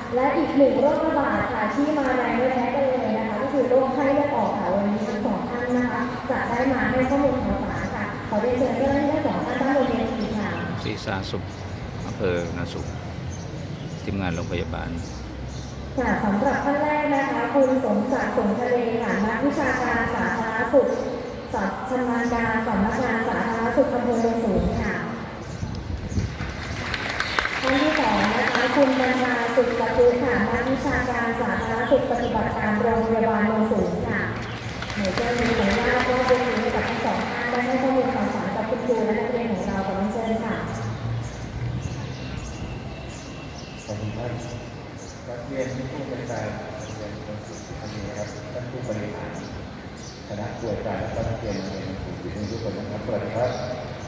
และอีกหนึ่งโรคระบาดค่ะที่มาแรงไม่แพ้กันเลยนะคะก็คือโรคไข้เลือดออกค่ะวันนี้ทั้งสองท่านนะคะจะได้มาให้ข้อมูลข่าวสารค่ะขอเรียนเชิญเจ้าหน้าที่ทั้งสองท่านด้านบนเวทีค่ะศรีสาสุขอำเภอนาสุขทีมงานโรงพยาบาลค่ะสำหรับท่านแรกนะคะคุณสมศักดิ์สมทะเลค่ะนักวิชาการสาธารณสุขชำนาญการสำนักงานสาธารณสุขอำเภอโนนสูงค่ะท่านที่สองนะคะคุณบัญชาสุขตะกุค่ะนักวิชาการสาธารณสุขปฏิบัติการโรงพยาบาลโนนสูงค่ะหนูจะมีสัญญาว่าเป็นทีมกับทั้งสองท่านได้ให้ข้อมูลข่าวสารกับคุณครูและนักเรียนของเราขอเชิญค่ะขอบคุณท่านนักเรียนที่ผู้บริการเรียนโรงเรียนท่านนี้นะครับท่านผู้บริหารคณะผู้บริการและนักเรียนโรงเรียนทุกคนนะครับสวัสดีครับ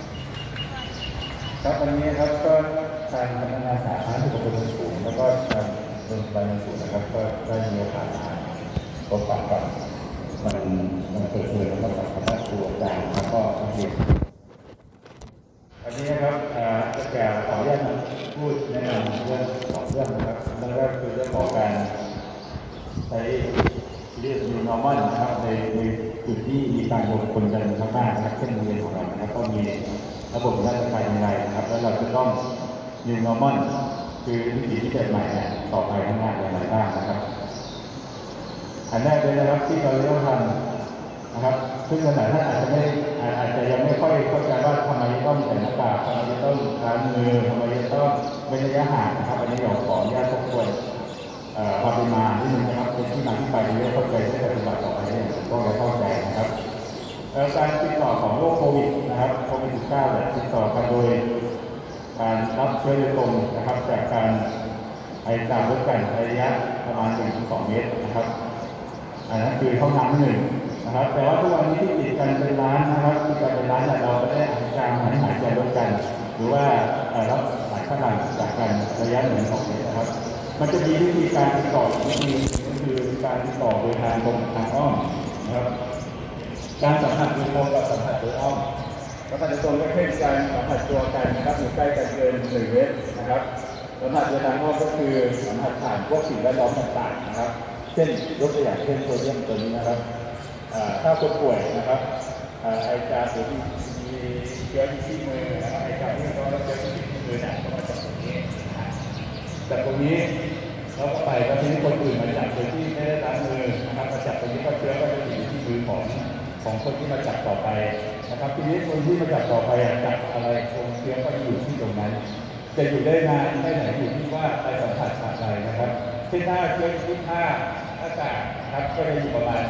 ครับวันนี้ครับก็ทางพนักงานสาธารณสุขอำเภอโนนสูงแล้วก็ทางโรงพยาบาลโนนสูงนะครับก็ได้มีโอกาสมาพบปะกับมันเปิดเผยแล้วก็กับคณะครูอาจารย์แล้วก็นักเรียนวันนี้นะครับจะขออนุญาตพูดแนะนำเรื่องของเรื่องนะครับเรื่องแรกคือเรื่องของการใช้เรียก New Normal นะครับในจุดที่มีการรวมคนกันมากๆนะครับเช่นโรงเรียนของเรานะครับก็มีระบบราชการยังไงนะครับแล้วเราจะต้อง New Normal คือวิถีที่เกิดใหม่ต่อไปข้างหน้าอย่างไรบ้างนะครับอันแรกเลยนะครับที่เราต้องทำนะครับซึ่งหลายท่านอาจจะยังไม่ค่อยเข้าใจว่าทำไมต้องใส่หน้ากากทำไมจะต้องล้างมือทำไมจะต้องเว้นระยะห่างนะครับอันนี้เราขออนุญาตทบทวนความเป็นมาที่หนึ่งนะครับเป็นที่มาที่ไปเรื่องเข้าใจที่ปฏิบัติต่อไปเนี่ยต้องเข้าใจนะครับการติดต่อของโรคโควิดนะครับโควิด -19 เนี่ยติดต่อกันโดยการรับเชื้อโดยตรงนะครับจากการไอจามร่วมกันระยะประมาณ 1-2 เมตรนะครับอันนั้นคือห้องน้ำหนึ่งนะครับแต่ว่าทุกวันนี้ที่ติดกันเป็นร้านนะครับที่กันเป็นร้านเราก็ได้หายใจร่วมกันหรือว่ารับสายข้างหลังจากกันระยะ 1-2 เมตรนะครับมันจะมีวิธีการติดต่อวิธีก็คือการติดต่อโดยทางตรงทางอ้อมนะครับการสัมผัสโดยตรงกับสัมผัสโดยอ้อมสัมผัสโดยตรงก็เช่นการสัมผัสตัวกันนะครับอยู่ใกล้กันเกิน1 เมตรนะครับสัมผัสโดยทางอ้อมก็คือสัมผัสผ่านพวกสิ่งแวดล้อมต่างๆนะครับเช่นยกตัวอย่างเช่นโซเดียมตัวนี้นะครับถ้าคนป่วยนะครับไอจามหรือมีเชื้อที่มือนะครับไอจามที่เราเจอที่มือเนี่ยก็มาจากตรงนี้จากตรงนี้เราก็ไปก็ทีนี้คนอื่นมาจับโดยที่ไม่ได้ล้างมือนะครับมาจับตรงนี้ก็เชื้อก็จะอยู่ที่มือของคนที่มาจับต่อไปนะครับทีนี้คนที่มาจับต่อไปจับอะไรคงเชื้อก็อยู่ที่ตรงนั้นจะอยู่ได้นานได้ไหนอยู่ที่ว่าไปสัมผัสอะไรนะครับเช่นถ้าเชื้อที่อากาศครับก็จะอยู่ประมาณ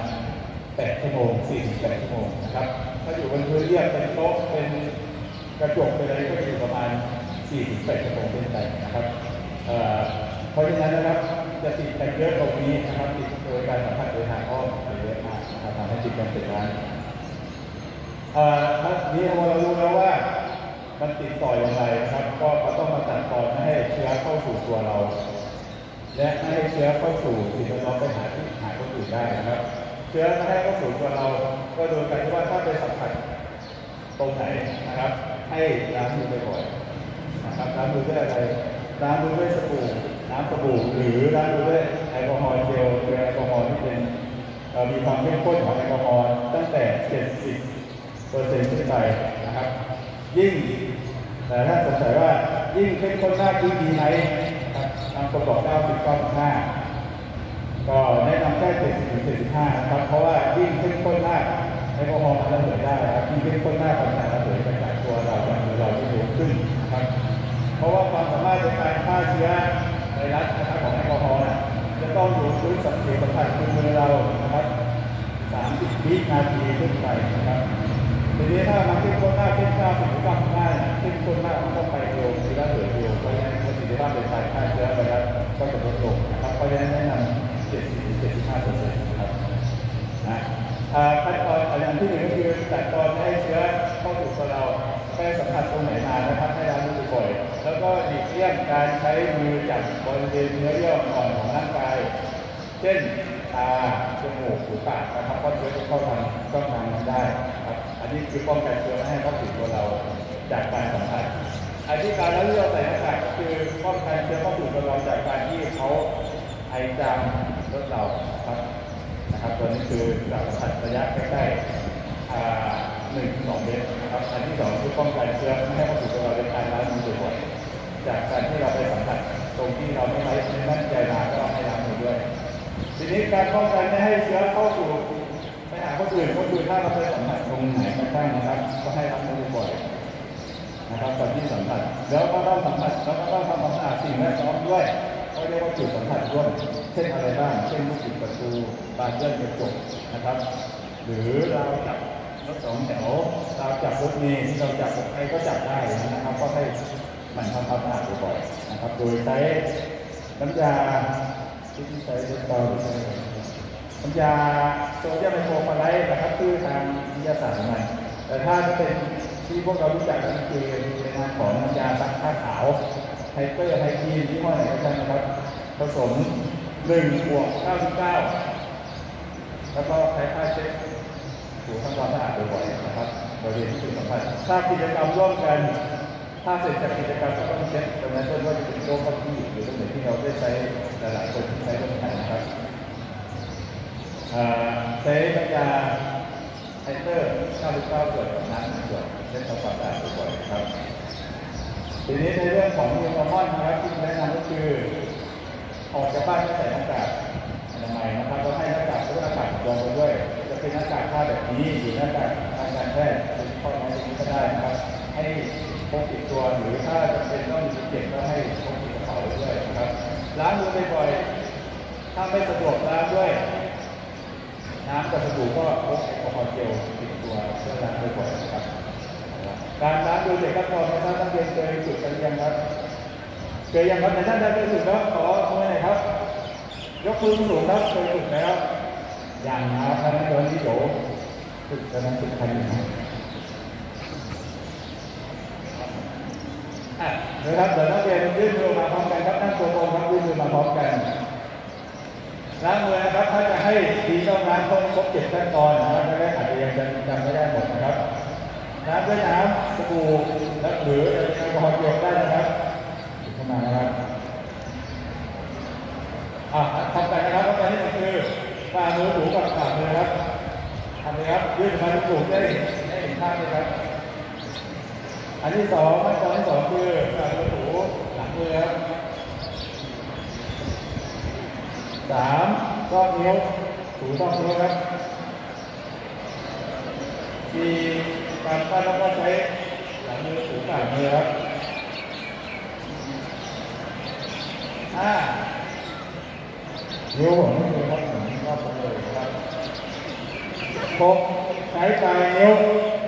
8 ชั่วโมง 48 ชั่วโมงนะครับถ้าอยู่บนพื้นเรียบเป็นโต๊ะเป็นกระจกเป็นอะไรก็จะอยู่ประมาณ 4-8 ชั่วโมงเป็นไปนะครับเพราะฉะนั้นนะครับจะติดกันเยอะตรงนี้นะครับติดโดยการสัมผัสโดยทางอ้อมเยอะมากทำให้ติดกันเป็นร้านนี้เรารู้แล้วว่ามันติดต่ออย่างไรนะครับก็ต้องมาตัดตอนไม่ให้เชื้อเข้าสู่ตัวเราและไม่ให้เชื้อเข้าสู่สิ่งแวดล้อมไปหาคนอื่นได้นะครับเชื้อไม่ให้เข้าสู่ตัวเราก็โดยการที่ว่าถ้าไปสัมผัสตรงไหนนะครับให้ล้างมือบ่อยๆนะครับล้างมือด้วยอะไรล้างมือด้วยสบู่น้ำสบู่หรือล้างมือด้วยแอลกอฮอล์เจลคือแอลกอฮอล์ที่เป็นมีความเข้มข้นของแอลกอฮอล์ตั้งแต่ 70% ขึ้นไปนะครับยิ่งแต่ถ้าสงสัยว่ายิ่งเข้มข้นมากยิ่งดีไหมบางคนบอก90-95ก็แนะนำแค่70-75นะครับเพราะว่ายิ่งเข้มข้นมากแอลกอฮอล์มันระเหยได้ครับยิ่งเข้มข้นมากมันจะระเหยไปจากตัวเราจากมือเราที่เร็วขึ้นนะครับเพราะว่าความสามารถในการฆ่าเชื้อไวรัสนะครับของแอลกอฮอล์จะต้องอยู่พื้นสัมผัสคือมือเรานะครับ30 วินาทีขึ้นไปนะครับทีนี้ถ้ามันเข้มข้นมากเช่น90-95เข้มข้นมากมันต้องไปเร็วคือระเหยเร็วเพราะฉะนั้นประสิทธิภาพในการฆ่าเชื้อไวรัสก็จะลดลงนะครับเพราะฉะนั้นแนะนำ 70-75% นะครับขั้นตอนอย่างที่ 1ก็คือตัดตอนให้เชื้อเข้าสู่ตัวเราแค่สัมผัสตรงไหนมานะครับให้ล้างมือบ่อยแล้วก็หลีกเลี่ยงการใช้มือจับบริเวณเนื้อเยื่ออ่อนของร่างกายเช่นตาจมูกหูปากนะครับเพราะเชื้อจะเข้าทางช่องทางนั้นได้ครับอันนี้คือป้องกันเชื้อไม่ให้เข้าสู่ตัวเราจากการสัมผัสอันที่การแล้วที่เราใส่หน้ากากก็คือป้องกันเชื้อเข้าสู่ตัวเราจากการที่เขาไอจามรถเราครับนะครับตัวนี้คือการสัมผัสระยะใกล้ๆ1-2 เมตรนะครับอันที่2คือป้องกันเชื้อไม่ให้เข้าสู่ตัวเราในการล้างมือบ่อยๆจากการที่เราไปสัมผัสตรงที่เราไม่มั่นใจมาก็ให้ล้างมือด้วยทีนี้การป้องกันไม่ให้เชื้อเข้าสู่ไปหาคนอื่นก็คือถ้าเราไปสัมผัสตรงไหนก็ได้นะครับก็ให้ล้างมือบ่อยนะครับก่อนที่สัมผัสแล้วก็ต้องสัมผัสแล้วก็ต้องทำความสะอาดสิ่งแวดล้อมด้วยเขาเรียกว่าจุดสัมผัสร่วมเช่นอะไรบ้างเช่นลูกบิดประตูบานเลื่อนกระจกนะครับหรือเราจับรถ2 แถวเราจับรถเมล์ที่เราจับใครก็จับได้นะครับก็ให้มันทำความสะอาดบ่อยๆนะครับโดยใช้น้ำยาที่ใช้เด็กต่อน้ำยาโซเดียมไมโครคลอไรด์นะครับคือทางวิทยาศาสตร์ของมันแต่ถ้าจะเป็นที่พวกเรารู้จักกันคือในนามของน้ำยาซักผ้าขาวไฮเปอร์ไฮยีนที่ห้อไหนก็ได้นะครับผสม1+99แล้วก็ใช้ผ้าเช็ดถูทำความสะอาดบ่อยๆนะครับบริเวณที่สัมผัสถ้ากิจกรรมร่วมกันถ้าเสร็จจากกิจกรรมก็ต้องเช็ดตรงนั้นต้นว่าจะเป็นโต๊ะเก้าอี้หรือตรงไหนที่เราได้ใช้หลายๆคนที่ใช้ร่วมกันนะครับใช้น้ำยาไฮเตอร์99 ส่วนกับน้ำ1 ส่วนเช็ดทำความสะอาดบ่อยๆครับทีนี้ในเรื่องของยูนิฟอร์มนะครับที่แนะนำก็คือออกจากบ้านไม่ใส่หน้ากากอนามัยนะครับเราให้หน้ากากทุกหน้ากากรองไปด้วยจะเป็นหน้ากากผ้าแบบนี้หรือหน้ากากทางการแพทย์เป็นข้อไม้ตรงนี้ก็ได้นะครับให้พกติดตัวหรือถ้าจะเป็นต้องมีเก็บก็ให้พกติดกระเป๋าด้วยนะครับล้างมือบ่อยๆถ้าไม่สะดวกล้างด้วยน้ำกับสบู่ก็พกแอลกอฮอล์เจลติดตัวเพื่อล้างบ่อยๆนะครับการล้างโดยเด็กขั้นตอนนะครับนักเรียนเคยฝึกกันยังครับเคยยังครับในท่านใดเคยฝึกแล้วขอมือหน่อยครับยกมือสูงครับเคยฝึกแล้วอย่างนะครับท่านนักเรียนที่โดฝึกกันนั้นฝึกใครอยู่นะครับเดี๋ยวนักเรียนยื่นมือมาพร้อมกันครับนั่งตัวตรงครับยื่นมือมาพร้อมกันล้างมือนะครับถ้าจะให้ดีต้องล้างต้องครบ7 ขั้นตอนนะครับไม่ได้อาจจะยังจำไม่ได้หมดนะครับล้างด้วยน้ำสบู่และหรือแอลกอฮอล์เจลได้นะครับเข้ามานะครับทำไปนะครับทำไปนี่คือฝ่ามือถูกับฝ่ามือครับทำเลยครับยืดมาถูกได้เห็นภาพเลยครับอันที่2ขั้นตอนที่2คือฝ่ามือถูหลังมือครับ3 ซอกนิ้วถูซอกนิ้วครับ4 การปั้นแล้วก็ใช้หลังมือถูฝ่ามือครับนิ้วหัวไม่มีครับผมรอบเลยครับ6 ใช้ปลายนิ้ว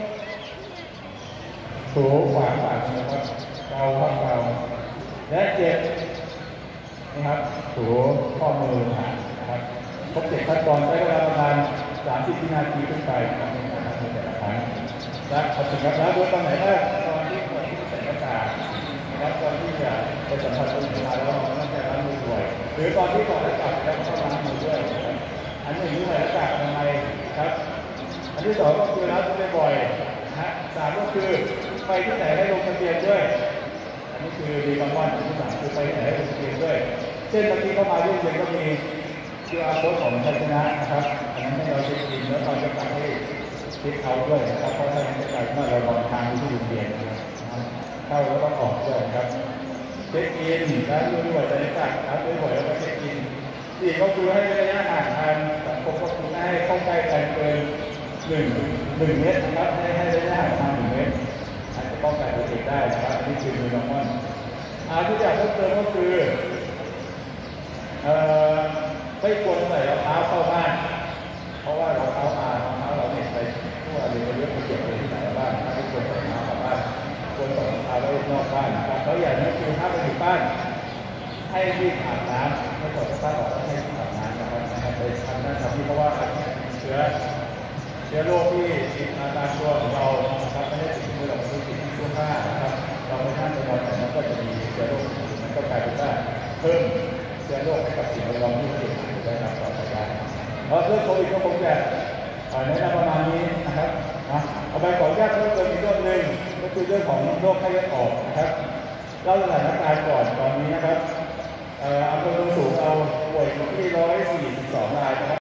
ถูขวาฝ่ามือครับเกาครับเกาและ7นะครับถูข้อมือนะครับครบ7 ขั้นตอนใช้เวลาประมาณ30 วินาทีขึ้นไปนะครับในการทำแต่ละครั้งและพอถึงแล้วโดยตอนไหนถ้าตอนที่ก่อนที่จะใส่หน้ากากนะครับตอนที่จะไปสัมผัสคนอื่นมาแล้วเราต้องใช้ล้างมือบ่อยหรือตอนที่ถอดหน้ากากแล้วก็ต้องล้างมือด้วยนะครับอันนี้คือใส่หน้ากากอนามัยครับอันที่2ก็คือล้างมือบ่อยนะฮะ3ก็คือไปที่ไหนให้ลงทะเบียนด้วยอันนี้คือดีบางวันอันที่3คือไปที่ไหนให้ลงทะเบียนด้วยเช่นบางทีเข้ามาเรื่องเรียนก็มีQR code ของไทยชนะนะครับอันนั้นให้เราเช็คอินแล้วเราจะตัดให้ติดเขาด้วยนะครับเพราะถ้าอย่างนั้นจะกลายเป็นว่าเราลองทางที่โรงเรียนนะครับเข้าแล้วต้องออกด้วยครับเช็คอินแล้วด้วยใส่หน้ากากครับด้วยแล้วก็เช็คอิน4ก็คือให้ระยะห่างทางสังคมก็คือให้เข้าใกล้กันเกิน1 เมตรนะครับให้ระยะห่างทาง1 เมตรอาจจะป้องกันตัวเองได้นะครับอันนี้คือมือน้องม่อนที่อยากเพิ่มเติมก็คือไม่ควรใส่รองเท้าเข้าบ้านเพราะว่ารองเท้าเราเนี่ยไปทั่วเลยเรื่องมันเกี่ยวกับที่ไหนบ้างถ้าไม่ควรใส่รองเท้าเข้าบ้านควรใส่รองเท้าไว้นอกบ้านนะครับแล้วอย่างนี้คือถ้าไปอยู่บ้านให้รีบอาบน้ำไม่ควรจะตั้งออกให้รีบอาบน้ำนะครับไปทำนั่นทำนี่เพราะว่าเชื้อโรคที่ติดมาตามตัวของเรานะครับไม่ได้ติดที่เราไม่ได้ติดที่เสื้อผ้านะครับเราไม่นั่งไปนอนแต่มันก็จะมีเชื้อโรคมันก็กลายเป็นว่าเพิ่มเชื้อโรคให้กับสิ่งแวดล้อมที่เกิดขึ้นได้รับต่อไปได้เพราะเรื่องโควิดก็คงจะแนะนำประมาณนี้นะครับเอาไปขออนุญาตเพิ่มเติมอีกเรื่องหนึ่งก็คือเรื่องของโรคไข้เลือดออกนะครับเล่าสถานการณ์ก่อนตอนนี้นะครับอำเภอโนนสูงเราป่วยอยู่ที่142 รายนะครับ